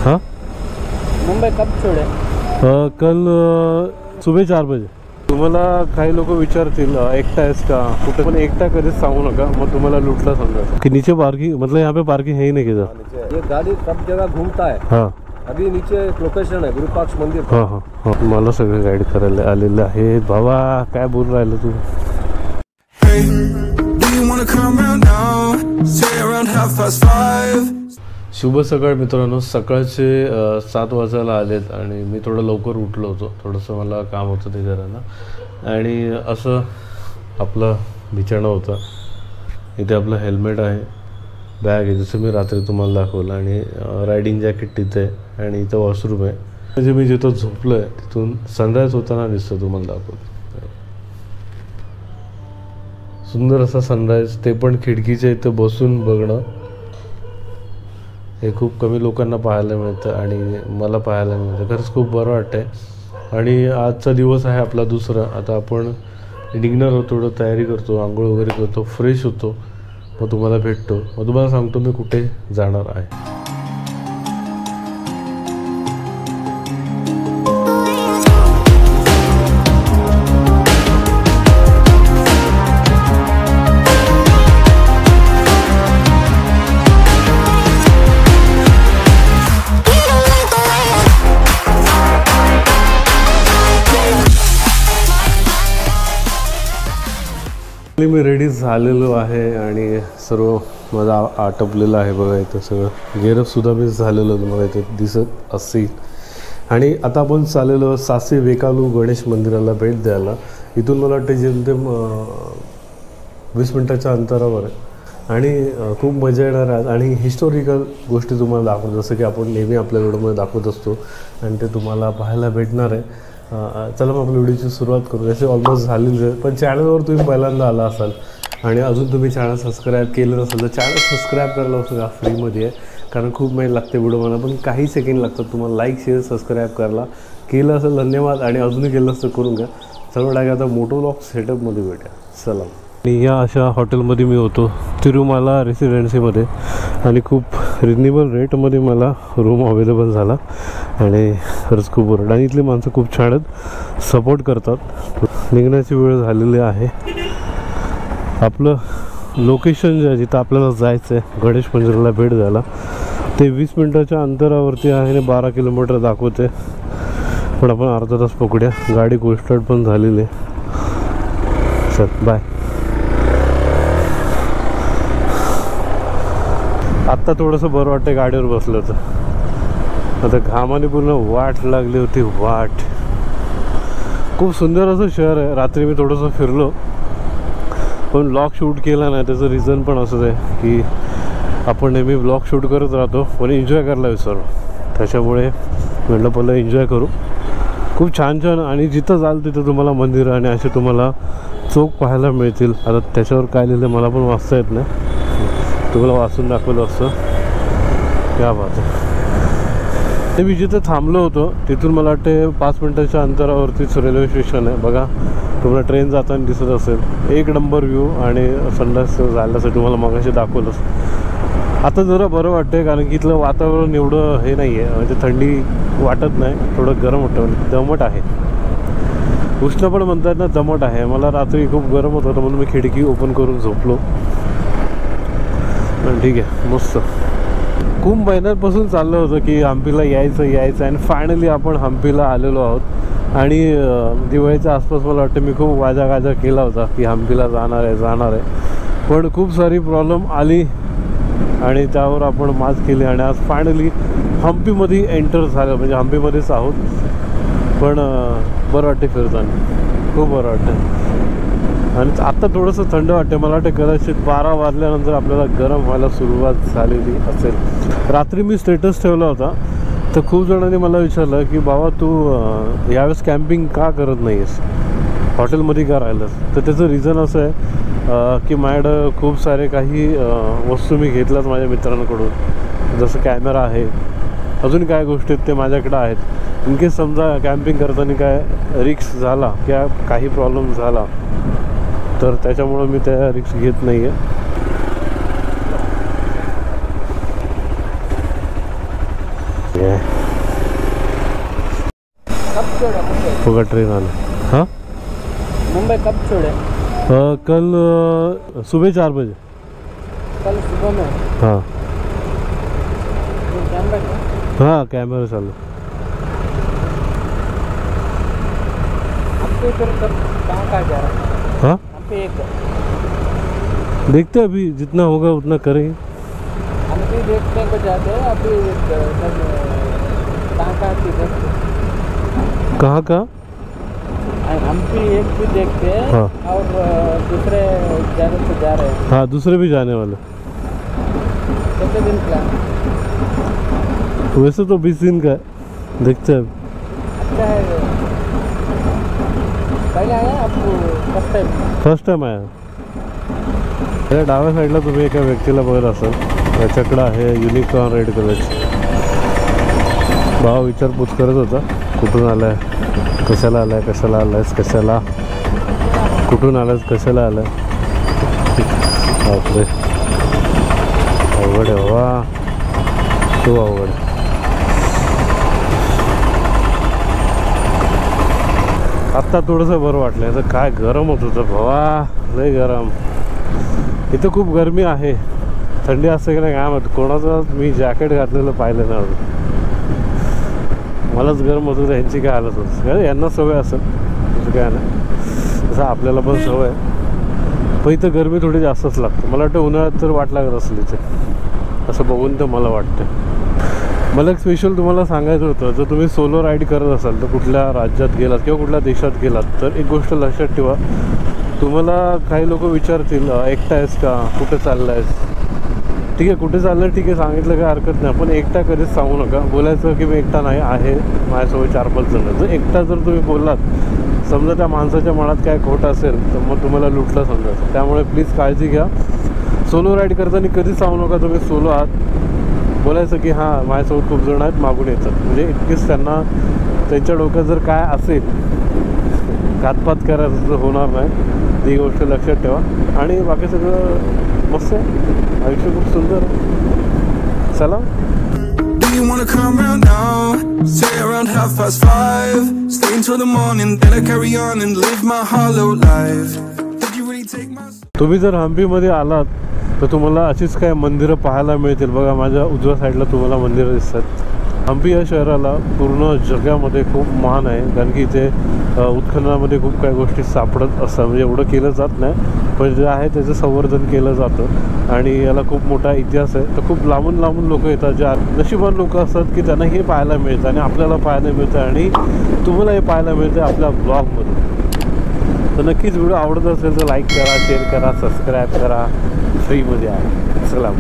हाँ मुंबई कब छोड़े? कल सुबह 4 बजे. तुम्हाला काही लोक विचारतील एकटा आहेस का, कुठे पण एकटा कधीच सांगू नका, मग तुम्हाला लुटला समजा की नीचे पार्किंग, मतलब यहाँ पे पार्किंग है ही नहीं किधर. ये गाड़ी सब जगह घूमता है. हाँ अभी नीचे एक लोकेशन है विरूपाक्ष मंदिर. हाँ हाँ हाँ, मला सगळे गाईड करायला आलेले आहे. बाबा काय बोल राहिलं तू? Hey, do you wanna come round now? Say around 5:30. शुभ सकाळ मित्रांनो. सकाळचे 7 वाजायला आलेत आणि मी थोडं लवकर उठलो होतो. थोडंसं मला काम होतं ते करायला आणि असं आपला बिछाणा होता. इथे आपलं हेल्मेट आहे, बॅग आहे जसं मी रात्री तुम्हाला दाखवलं, आणि रायडिंग जॅकेट तिथे आहे आणि इथं वॉशरूम आहे. म्हणजे मी जिथं झोपलो आहे तिथून सनराईज होताना दिसतं, तुम्हाला दाखवलं. सुंदर असा सनराईज, ते पण खिडकीच्या इथं बसून बघणं. हे खूप कमी लोकांना पाहायला मिळतं आणि मला पाहायला मिळतं. खरंच खूप बरं वाटतं आहे. आणि आजचा दिवस आहे आपला दुसरा. आता आपण निघणार आहोत, थोडं तयारी करतो, आंघोळ वगैरे करतो, फ्रेश होतो, मग तुम्हाला भेटतो, मग तुम्हाला सांगतो मी कुठे जाणार आहे. मी रेडी झालेलो आहे आणि सर्व माझा आटपलेलं आहे. बघा इथं सगळं गेरपसुद्धा मी झालेलो मला इथं दिसत असेल. आणि आता आपण चाललेलो सासे वेकालू गणेश मंदिराला भेट द्यायला. इथून मला वाटतं जेमतेम 20 मिनटाच्या अंतरावर आहे आणि खूप मजा येणार आहे. आणि हिस्टॉरिकल गोष्टी तुम्हाला दाखवतो, जसं की आपण नेहमी आपल्या व्हिडिओमध्ये दाखवत असतो आणि ते तुम्हाला पाहायला भेटणार आहे. चला मग आपल्या व्हिडिओची सुरुवात करू. जसे ऑलमोस्ट झालेली आहे, पण चॅनलवर तुम्ही पहिल्यांदा आला असाल आणि अजून तुम्ही चॅनल सबस्क्राईब केलं नसेल तर चॅनल सबस्क्राईब करायला बघा, फ्रीमध्ये आहे. कारण खूप मेहनत लागते व्हिडिओ मला, पण काही सेकंड लागतात. तुम्हाला लाईक शेअर सबस्क्राईब करायला. केलं असेल धन्यवाद, आणि अजूनही केलं असतं करून घ्या. सर्व डायरेक्ट आता मोटो व्लॉग सेटअपमध्ये भेटा. चला. आणि या अशा हॉटेलमध्ये मी होतो, तिरुमाला रेसिडेन्सीमध्ये, आणि खूप रिजनेबल रेटमध्ये मला रूम अवेलेबल झाला आणि खरंच खूप बरं. आणि इथली माणसं खूप छान आहेत, सपोर्ट करतात. निघण्याची वेळ झालेली आहे. आपलं लोकेशन जे आहे जिथं आपल्याला जायचं आहे गणेश मंदिराला भेट द्यायला, ते 20 मिनटाच्या अंतरावरती आहे आणि 12 किलोमीटर दाखवते. पण आपण अर्धा तास पकडूया. गाडी कोस्टर्ड पण झालेली आहे. चल बाय. आत्ता थोडंसं बरं वाटतं गाडीवर बसलं होतं. आता घामाने पूर्ण वाट लागली होती. वाट खूप सुंदर असं शहर आहे. रात्री मी थोडंसं फिरलो, पण ब्लॉग शूट केला नाही. त्याचं रिझन पण असंच आहे की आपण नेहमी ब्लॉग शूट करत राहतो पण एन्जॉय करायला विसरलो. त्याच्यामुळे म्हटलं पहिलं एन्जॉय करू. खूप छान छान, आणि जिथं जाल तिथं तुम्हाला मंदिरं आणि असे तुम्हाला चौक पाहायला मिळतील. आता त्याच्यावर काय लिहिलं मला पण वाचता येत नाही, तुम्हाला वाचून दाखवलं असतं. क्या बात आहे. ते मी जिथं थांबलो होतो तिथून मला वाटते 5 मिनटाच्या अंतरावरतीच रेल्वे स्टेशन आहे. बघा तुम्हाला ट्रेन जाताना दिसत असेल. एक नंबर व्ह्यू, आणि संडास झाल्यासाठी तुम्हाला मगाशी दाखवलंच. आता जरा बरं वाटतं कारण की इथलं वातावरण एवढं हे नाही आहे, म्हणजे थंडी वाटत नाही, थोडं गरम होतं, म्हणजे दमट आहे. उष्ण पण म्हणतात ना, दमट आहे. मला रात्री खूप गरम होत होतं म्हणून मी खिडकी ओपन करून झोपलो. पण ठीक आहे, मस्त. खूप महिन्यांपासून चाललं होतं की हम्पीला यायचं आणि फायनली आपण हम्पीला आलेलो आहोत. आणि दिवाळीच्या आसपास मला वाटतं मी खूप वाजा केला होता की हम्पीला जाणार आहे. पण खूप सारी प्रॉब्लेम आली आणि त्यावर आपण मात केली आणि आज फायनली हम्पीमध्ये एंटर झालं. म्हणजे हम्पीमध्येच आहोत, पण बरं वाटते फिरताना, खूप बरं वाटतं. आणि आत्ता थोडंसं थंड वाटते. मला वाटतं कदाचित 12 वाजल्यानंतर आपल्याला गरम व्हायला सुरुवात झालेली असेल. रात्री मी स्टेटस ठेवला होता, तर खूप जणांनी मला विचारलं की बाबा तू यावेळेस कॅम्पिंग का करत नाही आहेस, हॉटेलमध्ये का राहिलंस. तर त्याचं रिझन असं आहे की माझ्याकडं खूप सारे काही वस्तू मी घेतल्यात माझ्या मित्रांकडून, जसं कॅमेरा आहे, अजून काय गोष्टी आहेत ते माझ्याकडं आहेत. इनकेस समजा कॅम्पिंग करताना काय रिक्स झाला किंवा काही प्रॉब्लेम झाला तर त्याच्यामुळं मी त्या रिक्स घेत नाही आहे. कब छोड़े मुंबई? होगा ट्रेन आना। हाँ मुंबई कब छोड़े? कल सुबह 4 बजे। कल सुबह में? हाँ कैमरा? हाँ कैमरा चालू। आपके फिर कब कहाँ जा रहा है? हाँ हम पे एक देखते हैं, अभी जितना होगा उतना करेंगे। हम भी देखने को जाते हैं अभी। कहाँ की देखते? कहाँ कहाँ? हम भी एक भी देखते हैं। हाँ। और दूसरे जगह से जा रहे हैं। हाँ दूसरे भी जाने वाले। कितने दिन प्लान? वैसे तो 20 दिन का है, देखते हैं। अच्छा है। पहले आया आपको फर्स्ट टाइम? फर्स्ट टाइम आया। त्या डाव्या साईडला तुम्ही एका व्यक्तीला बघत असाल, त्याच्याकडं आहे युनिकॉर्न रेड कलरची। भाव विचारपूस करत होता, कुठून आलाय, कशाला आलाय, कशाला आलायस, कशाला, कुठून आलायस, कशाला आलाय। बापरे अवघड आहे वा, तो अवघड। आत्ता थोडंसं बरं वाटलं, तर काय गरम होत होतं भावा, लय गरम। इथं खूप गरमी आहे, थंडी असते की नाही काय माहिती, कोणाचं मी जॅकेट घातलेलं पाहिलं ना अजून। मलाच गरम होत होतं, ह्यांची काय हालत होती, यांना सवय असेल, तसं काय नाही, तसं आपल्याला पण सवय आहे। पण इथं गरमी थोडी जास्तच लागते, मला वाटतं उन्हाळ्यात तर वाट लागत असेल इथे, असं बघून तर मला वाटतं। मला एक स्पेशल तुम्हाला सांगायचं होतं, जर तुम्ही सोलो राईड करत असाल तर कुठल्या राज्यात गेलात किंवा कुठल्या देशात गेलात तर एक गोष्ट लक्षात ठेवा, तुम्हाला काही लोक विचारतील एकटा आहेस का, कुठे चालला आहेस, ठीक आहे कुठे चाललं ठीक आहे सांगितलं काय हरकत नाही, पण एकटा कधीच सांगू नका। बोलायचं की मी एकटा नाही आहे, माझ्यासोबत 4-5 जण। जर एकटा जर तुम्ही बोललात, समजा त्या माणसाच्या मनात काय खोट असेल तर मग तुम्हाला लुटलं समजायचं। त्यामुळे प्लीज काळजी घ्या, सोलो राईड करताना कधीच सांगू नका तुम्ही सोलो आहात। बोलायचं की हां माझ्यासोबत खूप जण आहेत, मागून येतात, म्हणजे इतकीच त्यांना त्यांच्या डोक्यात जर काय असेल घातपात करायचं होणार नाही, ती गोष्ट लक्षात ठेवा। आणि बाकी सगळं मस्त आहे, आयुष्य खूप सुंदर आहे। चला Do you wanna come round now? Say around 5:30. Stay until the morning, then I carry on and live my hollow life. Did you really take my... तुम्ही जर हम्पीमध्ये आलात तर तुम्हाला अशीच काय मंदिरं पाहायला मिळतील। बघा माझ्या उजव्या साईडला तुम्हाला मंदिरं दिसतात। हम्पी या शहराला पूर्ण जगामध्ये खूप मान आहे, कारण की इथे उत्खननामध्ये खूप काही गोष्टी सापडत असतात, म्हणजे एवढं केलं जात नाही, पण जे आहे त्याचं संवर्धन केलं जातं आणि याला खूप मोठा इतिहास आहे। तर खूप लांबून लांबून लोक येतात, जे नशिबान लोक असतात की त्यांना हे पाहायला मिळतं आणि आपल्याला पाहायला मिळतं आणि तुम्हाला हे पाहायला मिळतं आपल्या ब्लॉगमध्ये। तर नक्कीच व्हिडिओ आवडत असेल तर लाईक करा, शेअर करा, सबस्क्राईब करा, फ्रीमध्ये आहे। चला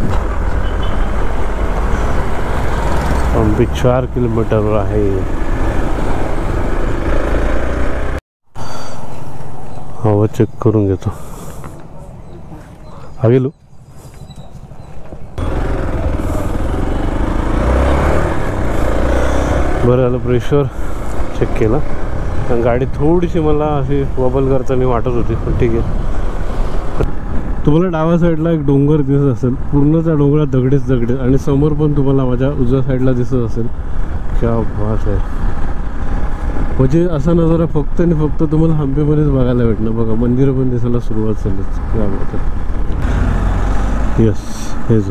हम्पी 4 किलोमीटरवर आहे। हवा चेक करून घेतो, हा गेलो। बरं झालं प्रेशर चेक केला, कारण गाडी थोडीशी मला अशी वबल करताना वाटत होती, पण ठीक आहे। तुम्हाला डाव्या साईडला एक डोंगर दिसत असेल, पूर्ण त्या डोंगरात दगडेच दगडे, आणि समोर पण तुम्हाला माझ्या उजव्या साईडला दिसत असेल। क्या बात आहे, म्हणजे असा नजारा फक्त आणि फक्त तुम्हाला हम्पीमध्येच बघायला भेटणार। बघा मंदिरं पण दिसायला सुरुवात झाली, क्या बात आहे। यस हेच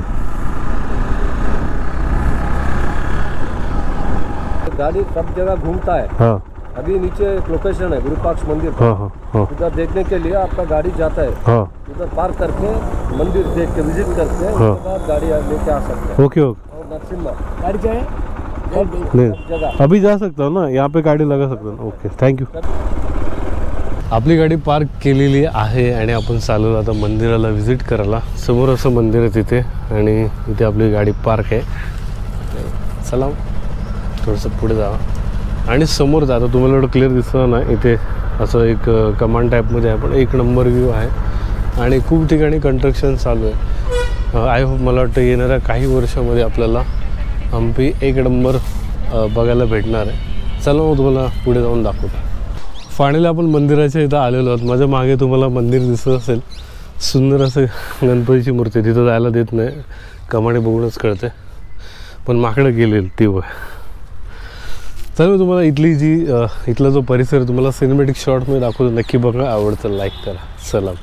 गाड़ी सब जगह घूमता है। हाँ अभी नीचे एक लोकेशन है विरूपाक्ष मंदिर, हाँ हाँ हाँ उधर देखने के लिए आपका गाड़ी जाता है, हाँ उधर पार्क करके मंदिर देख के विजिट करके हाँ। उसके बाद गाड़ी लेके आ सकते हैं। ओके ओके, और नरसिम्हा गाड़ी जाए नहीं जगह अभी जा सकता हूँ ना, यहाँ पे गाडी लगा सकता हूँ। Okay thank you. आपली गाडी पार्क केलेली आहे आणि आपण चाललो आता मंदिराला व्हिजिट करायला। समोर असं मंदिर आहे तिथे आणि इथे आपली गाडी पार्क आहे। चला थोडंसं पुढे जावा आणि समोर जाता, तुम्हाला एवढं क्लिअर दिसणार नाही, इथे असं एक कमांड टाईपमध्ये आहे, पण एक नंबर व्ह्यू आहे आणि खूप ठिकाणी कन्स्ट्रक्शन चालू आहे। आय होप मला वाटतं येणाऱ्या काही वर्षामध्ये आपल्याला हम्पी एक नंबर बघायला भेटणार आहे। चला मग तुम्हाला पुढे जाऊन दाखवतो। फायनली आपण मंदिराच्या इथं आलेलो आहोत। माझ्या मागे तुम्हाला मंदिर दिसत असेल, सुंदर असं गणपतीची मूर्ती, तिथं जायला देत नाही, कमाने बघूनच कळते। पण माकडं गेलेली ती बघा. तर मी तुम्हाला इथला जो परिसर तुम्हाला सिनेमॅटिक शॉटमध्ये दाखवतो, नक्की बघा, आवडतं लाईक करा. चला.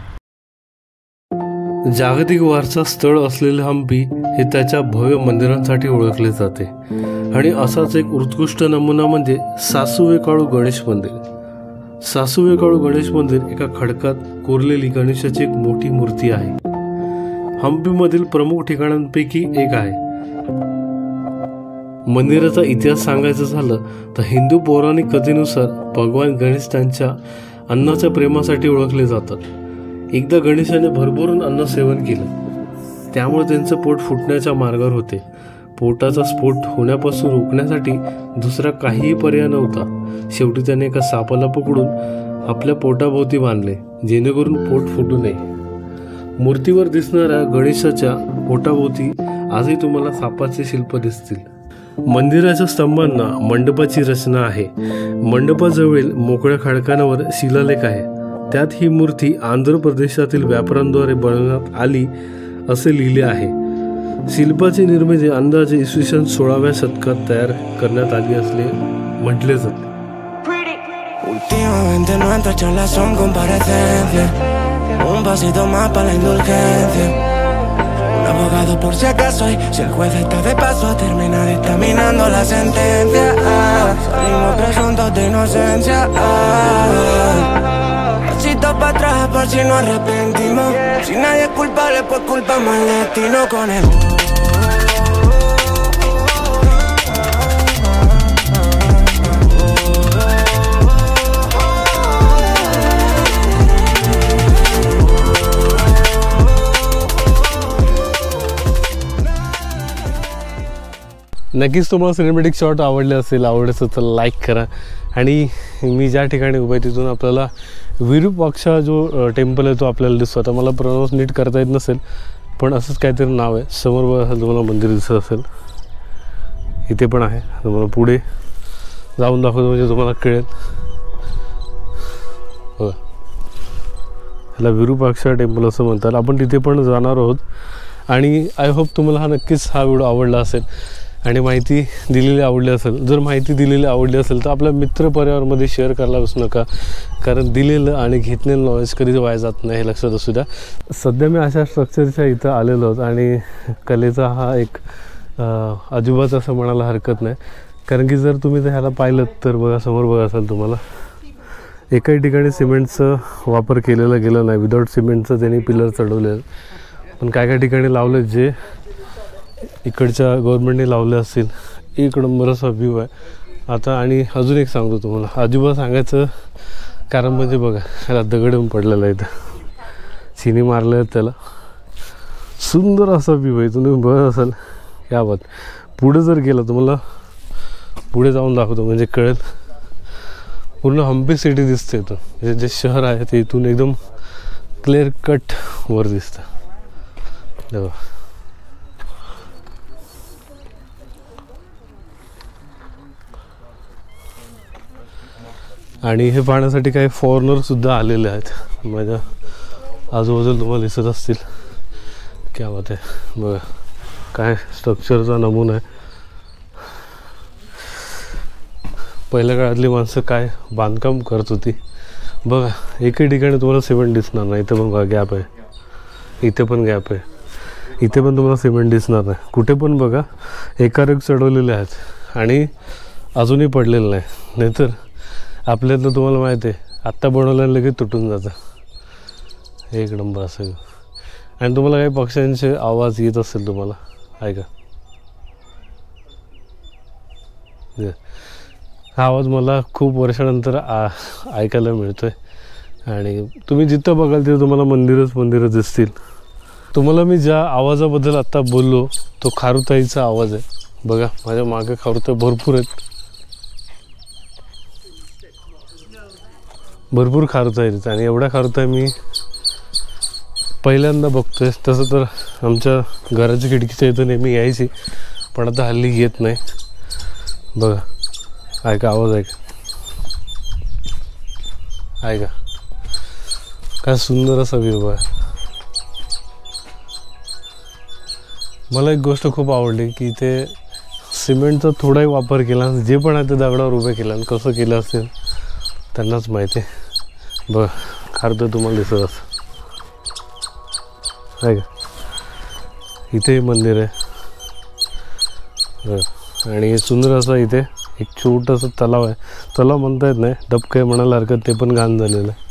जागतिक वारसा स्थळ असलेले हम्पी हे त्याच्या भव्य मंदिरांसाठी ओळखले जाते आणि असाच एक उत्कृष्ट नमुना म्हणजे सासुवेकाळू गणेश मंदिर. सासुवेकाळू गणेश मंदिर एका खडकात कोरलेली गणेशाची एक मोठी मूर्ती आहे. हम्पीमधील प्रमुख ठिकाणांपैकी एक आहे. मंदिराचा इतिहास सांगायचा झालं तर हिंदू पौराणिक कथेनुसार भगवान गणेश त्यांच्या अन्नाच्या प्रेमासाठी ओळखले जातात. एकदा गणेशाने भरभरून अन्न सेवन केलं, त्यामुळे त्यांचं पोट फुटण्याच्या मार्गावर होते. पोटाचा स्फोट होण्यापासून रोखण्यासाठी दुसरा काहीही पर्याय नव्हता. शेवटी त्याने एका सापाला पकडून आपल्या पोटाभोवती बांधले, जेणेकरून पोट फुटू नये. मूर्तीवर दिसणाऱ्या गणेशाच्या पोटाभोवती आजही तुम्हाला सापाचे शिल्प दिसतील. मंदिराच्या स्तंभांना मंडपाची रचना आहे. मंडपाजवळील मोकळ्या खडकांवर शिलालेख आहे. त्यात ही मूर्ती आंध्र प्रदेशातील व्यापाऱ्यांद्वारे बनवण्यात आली असे लिहिले आहे. शिल्पाची निर्मिती अंदाजे इसवी 16व्या शतकात तयार करण्यात आली असले म्हटले जाते. Últimamente nuestras charlas son comparecencias, un pasito más para la indulgencia, un abogado por si acaso, y si el juez está de paso a terminar dictaminando la sentencia. Salimos presuntos de inocencia. Pasito para atrás por si nos arrepentimos. Si nadie es culpable, pues culpamos al destino con el. नक्कीच तुम्हाला cinematic shot आवडले असेल. आवडलं तर like करा. आणि मी ज्या ठिकाणी उभा आहे तिथून आपल्याला विरूपाक्षा जो टेम्पल आहे तो आपल्याला दिसतो. आता मला प्रोनाऊन्स नीट करता येत नसेल, पण असंच काहीतरी नाव आहे. समोर बघा तुम्हाला मंदिर दिसत असेल, इथे पण आहे. तुम्हाला पुढे जाऊन दाखवतो म्हणजे तुम्हाला कळेल. बघा, ह्याला विरूपाक्षा टेम्पल असं म्हणतात. आपण तिथे पण जाणार आहोत आणि आय होप तुम्हाला नक्कीच हा व्हिडिओ आवडला असेल आणि माहिती दिलेली आवडली असेल. जर माहिती दिलेली आवडली असेल तर आपल्या मित्रपरिवारामध्ये शेअर करायला विसरू नका, कारण दिलेलं आणि घेतलेलं नॉलेज कधीच वाया जात नाही, हे लक्षात असू द्या. सध्या मी अशा स्ट्रक्चरच्या इथं आलेलो आहोत आणि कलेचा हा एक अजिबात असं म्हणायला हरकत नाही. कारण की जर तुम्ही ह्याला पाहिलं तर बघा, समोर बघा असेल तुम्हाला, एकाही ठिकाणी सिमेंटचं वापर केलेला गेला नाही. विदाऊट सिमेंटचं त्यांनी पिलर चढवले, पण काय काय ठिकाणी लावले जे इकडच्या गव्हर्नमेंटने लावले असतील. इकडं बराचसा व्ह्यू आहे आता. आणि अजून एक सांगतो तुम्हाला, अजिबात सांगायचं कारण म्हणजे बघा, ह्याला दगड येऊन पडलेला आहे, इथं चिनी मारले आहेत त्याला. सुंदर असा व्ह्यू आहे, तुम्ही बघत असाल. या बात पुढे जर गेलं, तुम्हाला पुढे जाऊन दाखवतो म्हणजे कळेल. पूर्ण हम्पी सिटी दिसते इथून, म्हणजे जे शहर आहे ते इथून एकदम क्लिअर कट वर दिसतं. तेव्हा आणि हे पाहण्यासाठी काही फॉरेनरसुद्धा आलेले आहेत. माझ्या आजूबाजूला तुम्हाला दिसत असतील. क्या बात आहे, बघा काय स्ट्रक्चरचा नमुना आहे. पहिल्या काळातली माणसं काय बांधकाम करत होती बघा. एकही ठिकाणी तुम्हाला सिमेंट दिसणार नाही. इथं पण बघा गॅप आहे, इथे पण गॅप आहे, इथे पण तुम्हाला सिमेंट दिसणार नाही. कुठे पण बघा एकारेक चढवलेले आहेत आणि अजूनही पडलेलं नाही. नाहीतर आपल्यातलं तुम्हाला माहिती आहे, आत्ता बनवल्यानं लगेच तुटून जातं. एक नंबर असं. आणि तुम्हाला काही पक्ष्यांचे आवाज येत असेल तुम्हाला, ऐका. हा आवाज मला खूप वर्षानंतर ऐकायला मिळतो आहे. आणि तुम्ही जिथं बघाल तिथं तुम्हाला मंदिरं दिसतील. तुम्हाला मी ज्या आवाजाबद्दल आत्ता बोललो तो खारुताईचा आवाज आहे. बघा माझ्या मागे खारुताई भरपूर आहेत, भरपूर खारुताई आहेत. आणि एवढ्या खारुताई मी पहिल्यांदा बघतोय. तसं तर आमच्या घराच्या खिडकीच्या इथं नेहमी यायची, पण आता हल्ली येत नाही. बघा ऐका आवाज, ऐका काय सुंदर असा व्ह्यू आहे. मला एक गोष्ट खूप आवडली की ते सिमेंटचा थोडाही वापर केला, जे पण आहे ते दगडावर उभे केलं आणि कसं केलं असेल त्यांनाच माहिती. बघ खरं तर तुम्हाला दिसत असं आहे का, इथे मंदिर आहे आणि सुंदर असं इथे एक छोटंसं तलाव आहे. तलाव म्हणता येत नाही, डबकं आहे म्हणायला हरकत, ते पण घाण झालेलं आहे.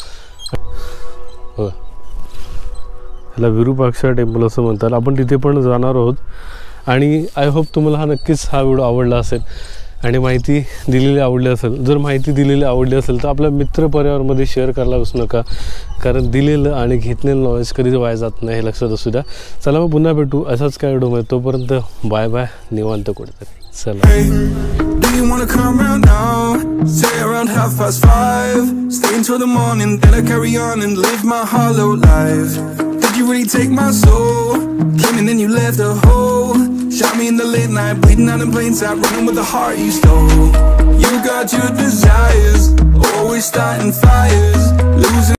हो, ह्याला विरूपाक्षा टेम्पल असं म्हणतात. आपण तिथे पण जाणार आहोत आणि आय होप तुम्हाला हा व्हिडिओ आवडला असेल आणि माहिती दिलेली आवडली असेल. जर माहिती दिलेली आवडली असेल तर आपल्या मित्रपरिवारामध्ये शेअर करायला विसरू नका, कारण दिलेलं आणि घेतलेलं नॉलेज कधीच वाया जात नाही, हे लक्षात असू द्या. चला मग पुन्हा भेटू असाच काय व्हिडिओमध्ये. तोपर्यंत बाय बाय, निवांत कुठेतरी. चला. Do you wanna come round now? Say around 5:30. Stay until the morning, then I carry on and live my hollow life. Did you really take my soul? Came and then you left a hole. Shot me in the late night, bleeding out in plain sight, running with the heart you stole. You got your desires, always starting fires, losing.